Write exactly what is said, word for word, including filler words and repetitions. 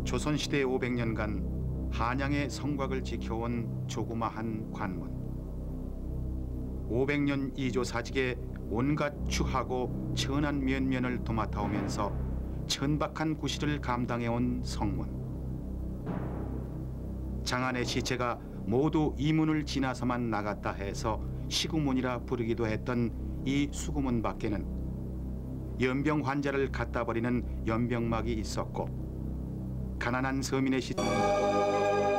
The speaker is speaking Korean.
조선시대 오백 년간 한양의 성곽을 지켜온 조그마한 관문. 오백 년 이조사직에 온갖 추하고 천한 면면을 도맡아오면서 천박한 구실을 감당해온 성문. 장안의 시체가 모두 이 문을 지나서만 나갔다 해서 시구문이라 부르기도 했던 이 수구문 밖에는 연병 환자를 갖다 버리는 연병막이 있었고, 가난한 서민의 시...